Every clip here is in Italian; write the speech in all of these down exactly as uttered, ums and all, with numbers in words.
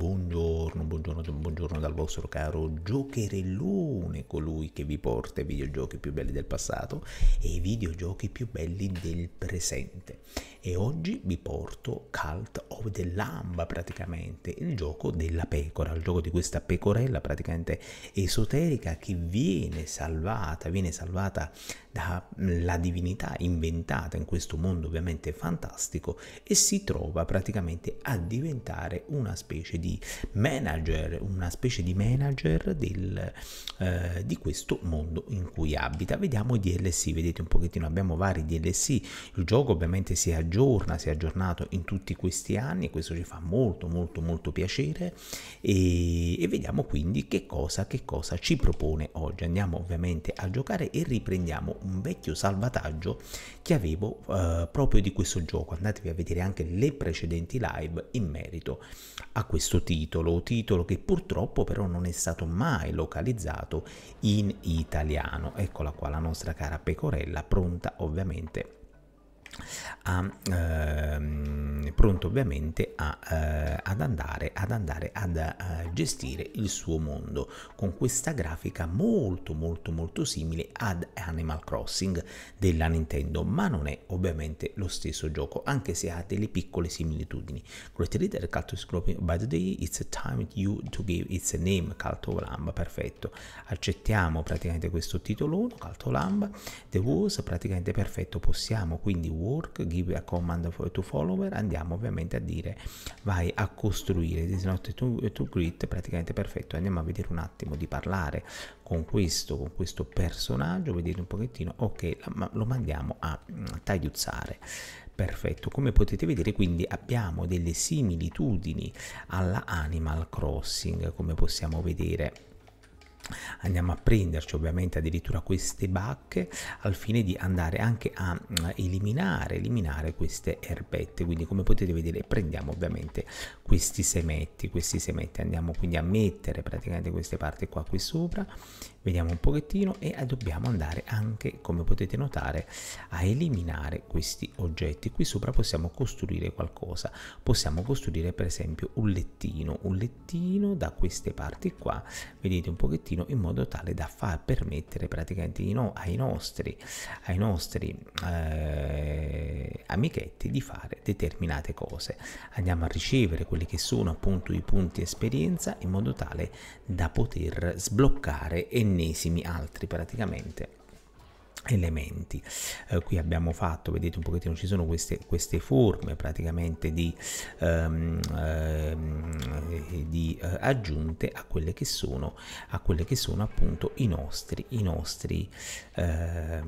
buongiorno, buongiorno, buongiorno dal vostro caro giocherellone, colui che vi porta i videogiochi più belli del passato e i videogiochi più belli del presente. E oggi vi porto Cult of the Lamb, praticamente il gioco della pecora, il gioco di questa pecorella praticamente esoterica che viene salvata, viene salvata dalla divinità inventata in questo mondo ovviamente fantastico e si trova praticamente a diventare una specie di manager, una specie di manager del, eh, di questo mondo in cui abita. Vediamo i D L C, vedete un pochettino, abbiamo vari D L C, il gioco ovviamente si aggiorna, si è aggiornato in tutti questi anni e questo ci fa molto molto molto piacere e, e vediamo quindi che cosa, che cosa ci propone oggi. Andiamo ovviamente a giocare e riprendiamo un vecchio salvataggio che avevo eh, proprio di questo gioco. Andatevi a vedere anche le precedenti live in merito a questo titolo, titolo che purtroppo però non è stato mai localizzato in italiano. Eccola qua la nostra cara pecorella pronta ovviamente a, ehm, pronto ovviamente a, eh, ad andare ad andare ad uh, gestire il suo mondo con questa grafica molto molto molto simile ad Animal Crossing della Nintendo, ma non è ovviamente lo stesso gioco, anche se ha delle piccole similitudini. Great Leader, Cult of Scropping by the Day, it's a time you to give its a name, Cult of Lamb. Perfetto, accettiamo praticamente questo titolone, Cult of Lamb. The was praticamente perfetto, possiamo quindi work, give a command to follower, andiamo ovviamente a dire vai a costruire, this is not too, too great, praticamente perfetto. Andiamo a vedere un attimo di parlare con questo, con questo personaggio, vedete un pochettino, ok, lo mandiamo a tagliuzzare. Perfetto, come potete vedere quindi abbiamo delle similitudini alla Animal Crossing, come possiamo vedere. Andiamo a prenderci ovviamente addirittura queste bacche al fine di andare anche a eliminare, eliminare queste erbette, quindi come potete vedere prendiamo ovviamente questi semetti, questi semetti, andiamo quindi a mettere praticamente queste parti qua qui sopra, vediamo un pochettino e dobbiamo andare anche, come potete notare, a eliminare questi oggetti. Qui sopra possiamo costruire qualcosa, possiamo costruire per esempio un lettino, un lettino da queste parti qua, vedete un pochettino, in modo tale da far permettere praticamente no, ai nostri, ai nostri eh, amichetti di fare determinate cose. Andiamo a ricevere quelli che sono appunto i punti esperienza in modo tale da poter sbloccare ennesimi altri praticamente elementi. Eh, qui abbiamo fatto, vedete un pochettino, ci sono queste, queste forme praticamente di, um, uh, di uh, aggiunte a quelle che sono a quelle che sono appunto i nostri i nostri uh,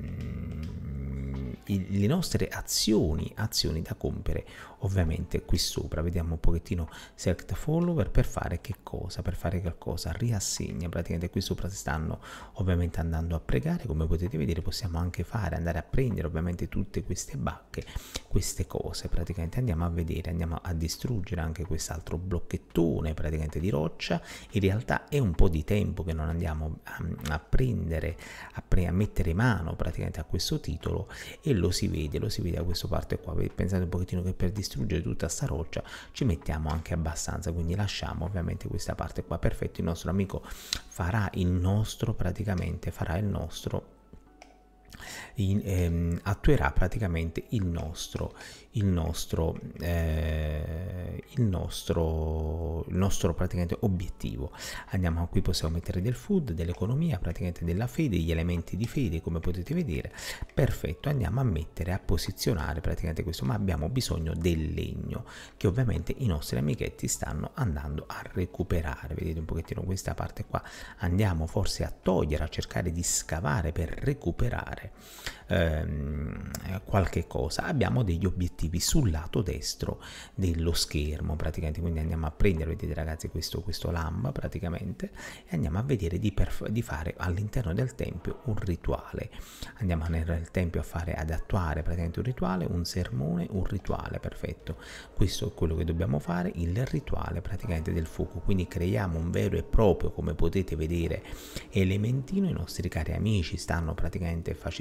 i, le nostre azioni azioni da compiere ovviamente qui sopra. Vediamo un pochettino select follower per fare che cosa, per fare qualcosa, riassegna praticamente qui sopra, stanno ovviamente andando a pregare, come potete vedere. Possiamo anche fare, andare a prendere ovviamente tutte queste bacche, queste cose praticamente, andiamo a vedere, andiamo a distruggere anche quest'altro blocchettone praticamente di roccia. In realtà è un po' di tempo che non andiamo a, a prendere a, pre, a mettere mano praticamente a questo titolo e lo si vede, lo si vede a questa parte qua. Pensate un pochettino che per distruggere tutta sta roccia ci mettiamo anche abbastanza, quindi lasciamo ovviamente questa parte qua. Perfetto, il nostro amico farà il nostro praticamente farà il nostro In, ehm, attuerà praticamente il nostro il nostro eh, il nostro il nostro praticamente obiettivo. Andiamo qui, possiamo mettere del food, dell'economia, praticamente della fede, gli elementi di fede, come potete vedere. Perfetto, andiamo a mettere a posizionare praticamente questo, ma abbiamo bisogno del legno che ovviamente i nostri amichetti stanno andando a recuperare. Vedete un pochettino questa parte qua, andiamo forse a togliere, a cercare di scavare per recuperare ehm, qualche cosa. Abbiamo degli obiettivi sul lato destro dello schermo praticamente, quindi andiamo a prendere, vedete ragazzi, questo, questo lamba praticamente, e andiamo a vedere di, di fare all'interno del tempio un rituale. Andiamo nel tempio a fare, ad attuare praticamente un rituale, un sermone, un rituale. Perfetto, questo è quello che dobbiamo fare, il rituale praticamente del fuoco. Quindi creiamo un vero e proprio, come potete vedere, elementino. I nostri cari amici stanno praticamente facendo,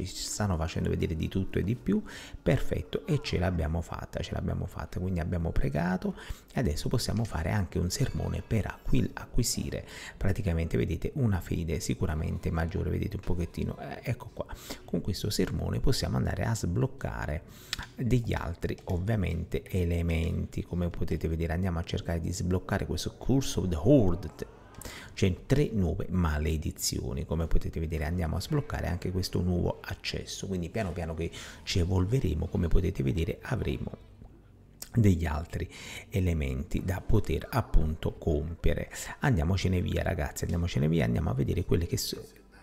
stanno facendo vedere di tutto e di più. Perfetto, e ce l'abbiamo fatta, ce l'abbiamo fatta, quindi abbiamo pregato e adesso possiamo fare anche un sermone per acquisire praticamente, vedete, una fede sicuramente maggiore, vedete un pochettino, eh, ecco qua, con questo sermone possiamo andare a sbloccare degli altri ovviamente elementi, come potete vedere andiamo a cercare di sbloccare questo Curse of the Horde, cioè tre nuove maledizioni, come potete vedere andiamo a sbloccare anche questo nuovo accesso, quindi piano piano che ci evolveremo, come potete vedere avremo degli altri elementi da poter appunto compiere. Andiamocene via ragazzi, andiamocene via, andiamo a vedere quelle che sono.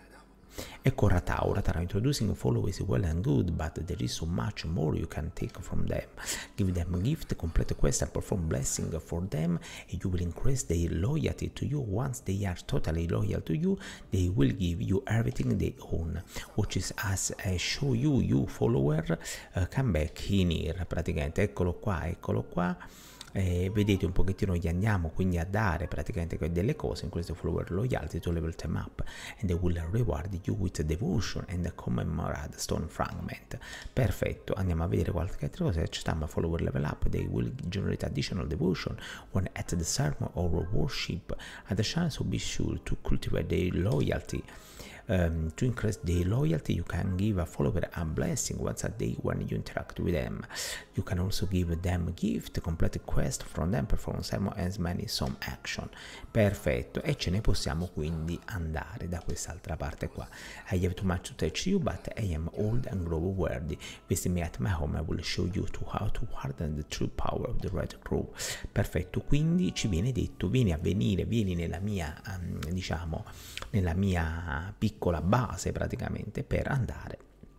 Ecco Ratau, Ratau introducing followers well and good, but there is so much more you can take from them. Give them a gift, complete quest and perform blessing for them, and you will increase their loyalty to you. Once they are totally loyal to you, they will give you everything they own, which is as I show you, you follower, uh, come back in here. Praticamente eccolo qua, eccolo qua. Eh, vedete un pochettino, gli andiamo quindi a dare praticamente delle cose in questo follower loyalty to level them up, and they will reward you with devotion and a commemorate stone fragment. Perfetto, andiamo a vedere qualche altra cosa. Each time a follower level up they will generate additional devotion when at the sermon or worship at the chance, so be sure to cultivate their loyalty. Um, to increase their loyalty, you can give a follower a blessing once a day when you interact with them. You can also give them a gift, complete quest from them, perform some as many some action. Perfetto, e ce ne possiamo quindi andare da quest'altra parte qua. I have too much to teach you, but I am old and grow worthy. Visit me at my home, I will show you to how to harden the true power of the Red Crow. Perfetto, quindi ci viene detto, vieni a venire, vieni nella mia, um, diciamo, nella mia piccola base praticamente per andare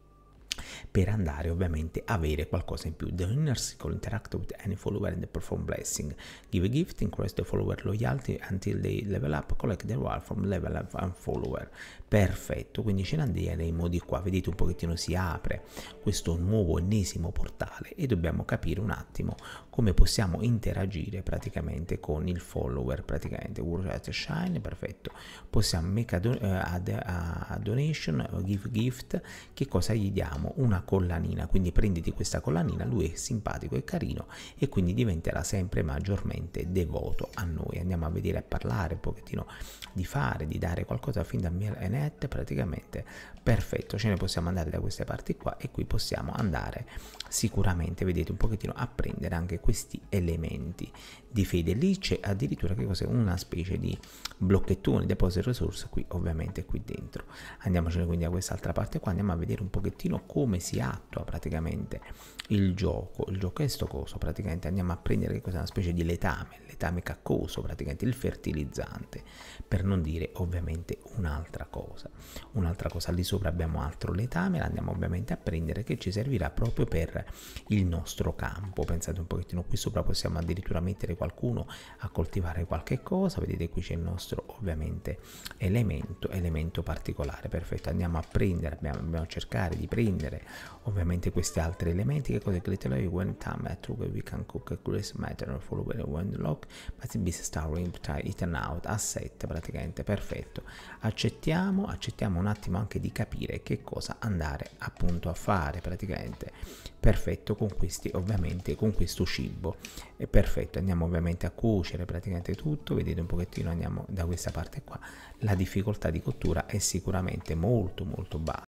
per andare ovviamente a avere qualcosa in più. The inner circle interact with any follower and perform blessing. Give a gift, increase the follower loyalty until they level up, collect the reward from level up and follower. Perfetto, quindi ce ne andremo di qua, vedete un pochettino si apre questo nuovo ennesimo portale e dobbiamo capire un attimo come possiamo interagire praticamente con il follower, praticamente Worship Shine. Perfetto, possiamo make a, do, uh, add a donation, uh, give gift. Che cosa gli diamo? Una collanina, quindi prenditi questa collanina, lui è simpatico e carino e quindi diventerà sempre maggiormente devoto a noi. Andiamo a vedere, a parlare un pochettino, di fare, di dare qualcosa fin da Miel e Net praticamente. Perfetto, ce ne possiamo andare da queste parti qua e qui possiamo andare sicuramente, vedete un pochettino, a prendere anche questi elementi di fede. Lì c'è addirittura che cos'è, una specie di blocchettone, deposit resource qui ovviamente qui dentro. Andiamocene quindi a quest'altra parte qua, andiamo a vedere un pochettino come si attua praticamente il gioco. Il gioco è sto coso praticamente, andiamo a prendere che cos'è, una specie di letame, letame caccoso praticamente, il fertilizzante, per non dire ovviamente un'altra cosa. Un'altra cosa, lì sopra abbiamo altro letame, l'andiamo ovviamente a prendere, che ci servirà proprio per il nostro campo. Pensate un pochettino, qui sopra possiamo addirittura mettere qualcuno a coltivare qualche cosa, vedete qui c'è il nostro ovviamente elemento, elemento particolare. Perfetto, andiamo a prendere, abbiamo, dobbiamo cercare di prendere ovviamente questi altri elementi. Che cosa è che when time true we can cook a grace matter follow when lock but it be starring eaten out asset praticamente. Perfetto, accettiamo accettiamo un attimo anche di capire che cosa andare appunto a fare praticamente. Perfetto, con questi ovviamente, con questo cibo è perfetto. Andiamo ovviamente a cuocere praticamente tutto, vedete un pochettino, andiamo da questa parte qua. La difficoltà di cottura è sicuramente molto molto bassa.